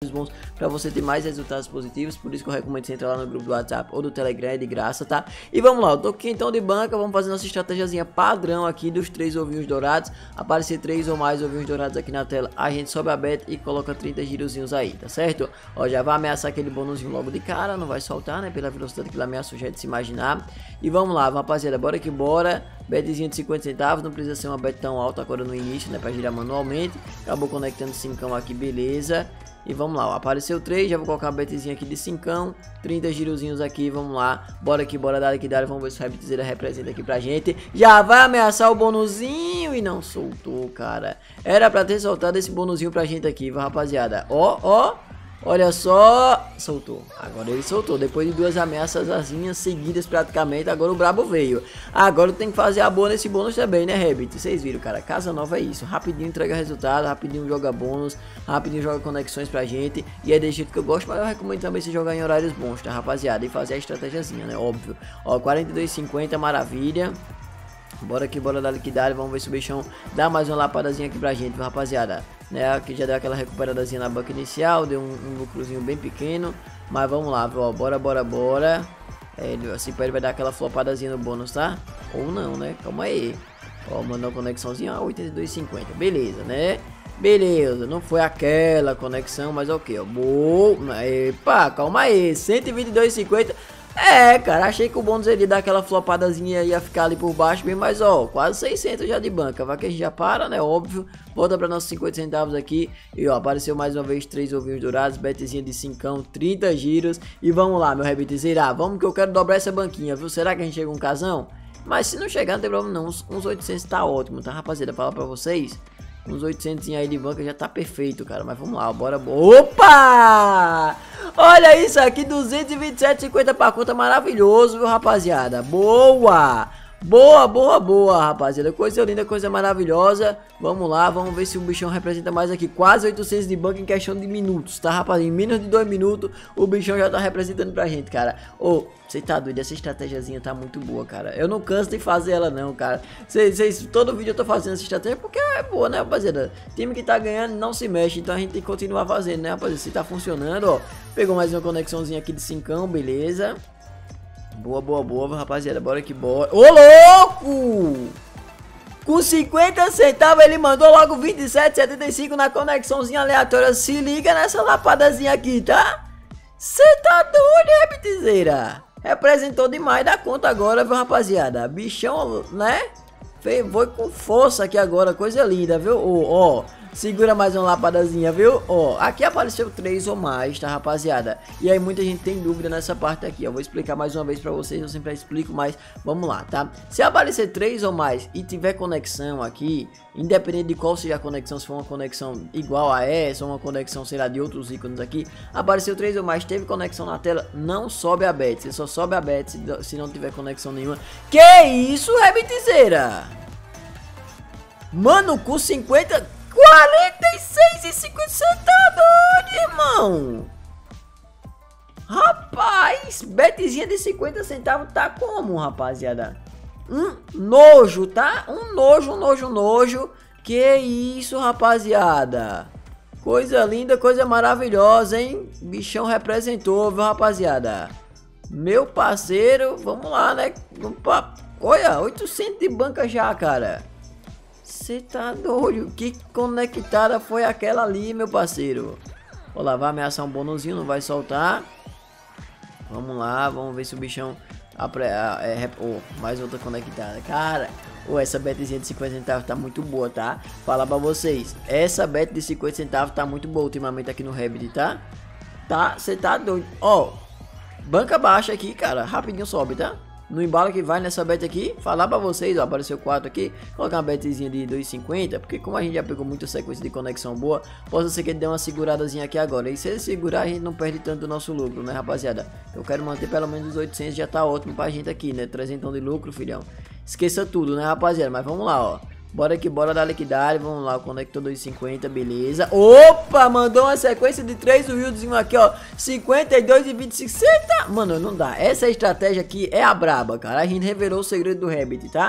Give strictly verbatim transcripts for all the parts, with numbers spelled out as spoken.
bons pra você ter mais resultados positivos. Por isso que eu recomendo você entrar lá no grupo do WhatsApp ou do Telegram, é de graça, tá? E vamos lá, eu tô aqui então de banca, vamos fazer nossa estratégiazinha padrão aqui dos três ovinhos dourados. Aparecer três ou mais ovinhos dourados aqui na tela, a gente sobe a bet e coloca trinta girozinhos aí, tá certo? Ó, já vai ameaçar aquele bônusinho logo de cara, não vai soltar, né? Pela velocidade que ele ameaçou, já é de se imaginar. E vamos lá, rapaziada, bora que bora. Betzinha de cinquenta centavos, não precisa ser uma bet tão alta agora no início, né? Pra girar manualmente. Acabou conectando cinco aqui, beleza. E vamos lá, ó, apareceu três, já vou colocar a betzinha aqui de cinco, trinta girozinhos aqui, vamos lá. Bora aqui, bora dar aqui, dar, vamos ver se o Rabbitzeira representa aqui pra gente. Já vai ameaçar o bonuzinho e não soltou, cara. Era pra ter soltado esse bonuzinho pra gente aqui, viu, rapaziada. Ó, ó. Olha só, soltou, agora ele soltou, depois de duas ameaças assim, seguidas praticamente, agora o brabo veio. Agora tem que fazer a boa nesse bônus também, né, Rabbit? Vocês viram, cara, casa nova é isso, rapidinho entrega resultado, rapidinho joga bônus, rapidinho joga conexões pra gente. E é desse jeito que eu gosto, mas eu recomendo também se jogar em horários bons, tá, rapaziada? E fazer a estratégiazinha, né, óbvio. Ó, quarenta e dois e cinquenta, maravilha. Bora aqui, bora dar liquidar, vamos ver se o bichão dá mais uma lapadazinha aqui pra gente, viu, rapaziada? Né, aqui já deu aquela recuperadazinha na banca inicial, deu um, um lucrozinho bem pequeno. Mas vamos lá, ó, bora, bora, bora. É, assim ele vai dar aquela flopadazinha no bônus, tá? Ou não, né? Calma aí. Ó, mandou uma conexãozinha, ó, oitenta e dois e cinquenta, beleza, né? Beleza, não foi aquela conexão, mas ok, ó. Boa, epa, calma aí, cento e vinte e dois e cinquenta. É, cara, achei que o bônus ele dar aquela flopadazinha ia ficar ali por baixo bem, mas ó, quase seiscentos já de banca. Vai que a gente já para, né, óbvio. Volta para nossos cinquenta centavos aqui. E ó, apareceu mais uma vez três ovinhos dourados, betzinha de cinco, trinta giros. E vamos lá, meu Rabbitzeira, vamos que eu quero dobrar essa banquinha, viu? Será que a gente chega um casão? Mas se não chegar, não tem problema não, uns, uns oitocentos tá ótimo, tá, rapaziada? Falar pra vocês, uns oitocentos aí de banca já tá perfeito, cara. Mas vamos lá, bora, bora. Opa! Olha isso aqui, duzentos e vinte e sete e cinquenta pra conta, maravilhoso, viu, rapaziada? Boa! Boa, boa, boa, rapaziada. Coisa linda, coisa maravilhosa. Vamos lá, vamos ver se o bichão representa mais aqui. Quase oitocentos de banca em questão de minutos, tá, rapaziada? Em menos de dois minutos, o bichão já tá representando pra gente, cara. Ô, você tá doido? Essa estratégiazinha tá muito boa, cara. Eu não canso de fazer ela, não, cara. Vocês, todo vídeo eu tô fazendo essa estratégia porque é boa, né, rapaziada? Time que tá ganhando não se mexe, então a gente tem que continuar fazendo, né, rapaziada? Se tá funcionando, ó. Pegou mais uma conexãozinha aqui de cinco, beleza. Boa, boa, boa, rapaziada, bora que bora. Ô, louco! Com cinquenta centavos ele mandou logo vinte e sete e setenta e cinco na conexãozinha aleatória. Se liga nessa lapadazinha aqui, tá? Cê tá doido, Rabbitzeira? Representou demais da conta agora, viu, rapaziada? Bichão, né? Foi, foi com força aqui agora, coisa linda, viu? Ó, ó. Segura mais uma lapadazinha, viu? Ó, aqui apareceu três ou mais, tá, rapaziada? E aí muita gente tem dúvida nessa parte aqui, ó. Vou explicar mais uma vez pra vocês, eu sempre explico, mas vamos lá, tá? Se aparecer três ou mais e tiver conexão aqui, independente de qual seja a conexão, se for uma conexão igual a essa, ou uma conexão, sei lá, de outros ícones aqui, apareceu três ou mais, teve conexão na tela, não sobe a bet. Você só sobe a bet se, se não tiver conexão nenhuma. Que isso, Rabbitzeira? Mano, com cinquenta... quarenta e seis e cinquenta centavos, irmão. Rapaz, betzinha de cinquenta centavos tá como, rapaziada? Um nojo, tá? Um nojo, um nojo, um nojo. Que isso, rapaziada? Coisa linda, coisa maravilhosa, hein? Bichão representou, viu, rapaziada? Meu parceiro, vamos lá, né? Olha, oitocentos de banca já, cara. Você tá doido? Que conectada foi aquela ali, meu parceiro? Vou lá, vai ameaçar um bônusinho, não vai soltar. Vamos lá, vamos ver se o bichão... É, oh, mais outra conectada. Cara, oh, essa betzinha de cinquenta centavos tá muito boa, tá? Falar pra vocês, essa bet de cinquenta centavos tá muito boa ultimamente aqui no Rabbit, tá? Tá, você tá doido. Ó, oh, banca baixa aqui, cara, rapidinho sobe, tá? No embalo que vai nessa bet aqui, falar pra vocês, ó, apareceu quatro aqui, colocar uma betzinha de dois e cinquenta, porque como a gente já pegou muita sequência de conexão boa, possa ser que ele dê uma seguradazinha aqui agora, e se ele segurar a gente não perde tanto o nosso lucro, né, rapaziada? Eu quero manter pelo menos os oitocentos, já tá ótimo pra gente aqui, né, trezentos de lucro, filhão. Esqueça tudo, né, rapaziada, mas vamos lá, ó. Bora que bora dar liquidar, vamos lá, o conector dois e cinquenta, beleza. Opa, mandou uma sequência de três wildzinho aqui, ó, cinquenta e dois e vinte e cinco, mano, não dá. Essa estratégia aqui é a braba, cara, a gente revelou o segredo do Rabbit, tá?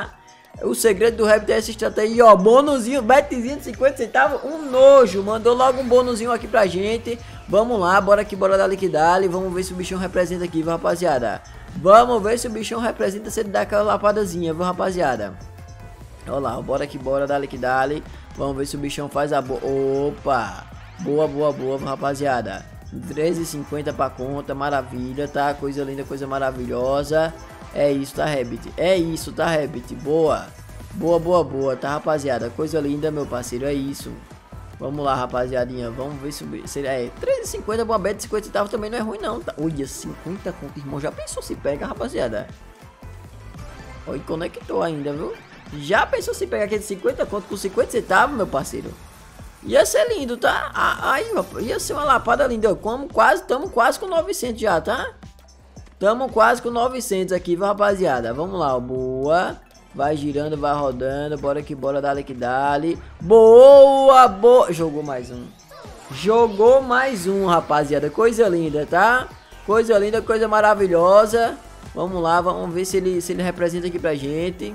O segredo do Rabbit é essa estratégia, ó, bônusinho, betzinho de cinquenta centavos, um nojo, mandou logo um bônusinho aqui pra gente. Vamos lá, bora aqui, bora dar liquidar, vamos ver se o bichão representa aqui, viu, rapaziada. Vamos ver se o bichão representa, se ele dá aquela lapadazinha, viu, rapaziada. Olha lá, bora aqui, bora dar liquidar, vamos ver se o bichão faz a boa. Opa, boa, boa, boa, viu, rapaziada. treze e cinquenta pra conta, maravilha, tá, coisa linda, coisa maravilhosa. É isso, tá, Rabbit? É isso, tá, Rabbit? Boa. Boa, boa, boa, tá, rapaziada? Coisa linda, meu parceiro, é isso. Vamos lá, rapaziadinha. Vamos ver se... se é, treze e cinquenta, uma bet de cinquenta centavos também não é ruim, não. Tá? Olha, cinquenta conto, irmão. Já pensou se pega, rapaziada? Olha, conectou ainda, viu? Já pensou se pega aquele cinquenta conto com cinquenta centavos, meu parceiro? Ia ser lindo, tá? Aí, ia ser uma lapada linda. Como quase, estamos quase com novecentos já, tá? Tamo quase com novecentos aqui, viu, rapaziada? Vamos lá, boa. Vai girando, vai rodando. Bora que bora, dale que dale. Boa, boa. Jogou mais um. Jogou mais um, rapaziada. Coisa linda, tá? Coisa linda, coisa maravilhosa. Vamos lá, vamos ver se ele, se ele representa aqui pra gente.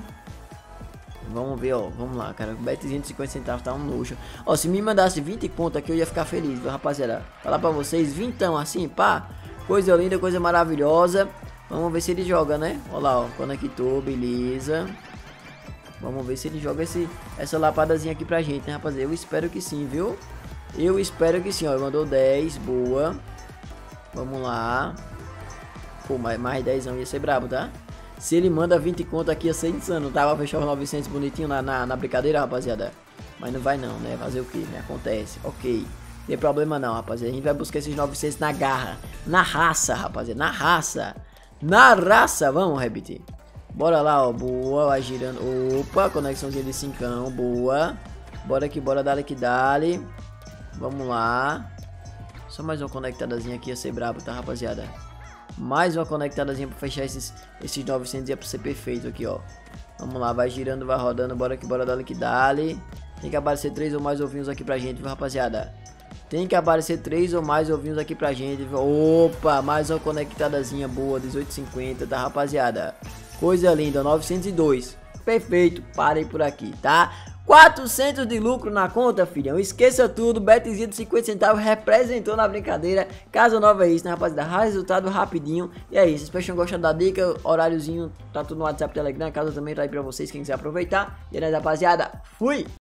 Vamos ver, ó. Vamos lá, cara. Betzinho de cinquenta centavos tá um nojo. Ó, se me mandasse vinte conto aqui, eu ia ficar feliz, viu, rapaziada? Falar pra vocês, vintão assim, pá. Coisa linda, coisa maravilhosa. Vamos ver se ele joga, né? Olha lá, ó. Conectou, beleza. Vamos ver se ele joga esse, essa lapadazinha aqui pra gente, né, rapaziada? Eu espero que sim, viu? Eu espero que sim, ó. Ele mandou dez, boa. Vamos lá. Pô, mais, mais dez ia ser brabo, tá? Se ele manda vinte conto aqui, ia ser insano. Tá? Vai fechar os novecentos bonitinho na, na, na brincadeira, rapaziada. Mas não vai não, né? Fazer o que, né? Acontece. Ok. Não tem problema não, rapaziada. A gente vai buscar esses novecentos na garra. Na raça, rapaziada. Na raça. Na raça. Vamos, Rabbit. Bora lá, ó. Boa. Vai girando. Opa. Conexãozinha de cincão. Boa. Bora aqui. Bora dar que dale. Vamos lá. Só mais uma conectadazinha aqui. Ia ser brabo, tá, rapaziada? Mais uma conectadazinha pra fechar esses, esses novecentos. Ia pra ser perfeito aqui, ó. Vamos lá. Vai girando, vai rodando. Bora aqui. Bora dar que dale. Tem que aparecer três ou mais ovinhos aqui pra gente, viu, rapaziada? Tem que aparecer três ou mais ovinhos aqui pra gente. Opa, mais uma conectadazinha boa, dezoito e cinquenta, tá, rapaziada? Coisa linda, novecentos e dois. Perfeito, parei por aqui, tá? quatrocentos de lucro na conta, filhão. Esqueça tudo, betzinho de cinquenta centavos representou na brincadeira. Casa nova é isso, né, rapaziada? Resultado rapidinho. E é isso, espero que tenham gostado da dica. Horáriozinho, tá tudo no WhatsApp, Telegram. A casa também tá aí pra vocês, quem quiser aproveitar. E é nóis, rapaziada. Fui!